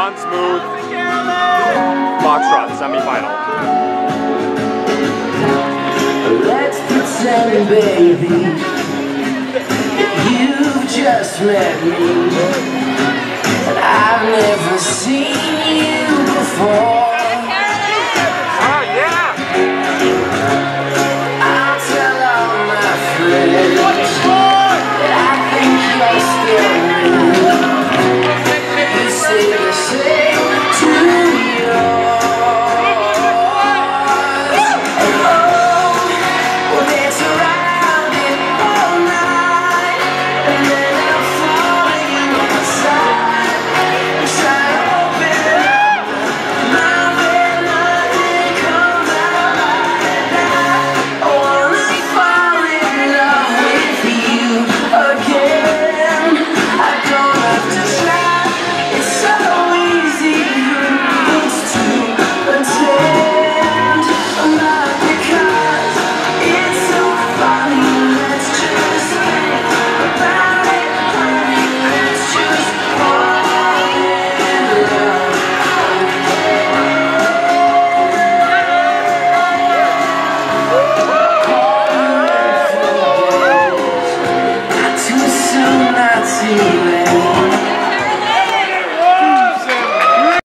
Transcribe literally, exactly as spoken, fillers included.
non-smooth foxtrot semifinal. Let's pretend, baby, you've just met me, and I've never seen you before.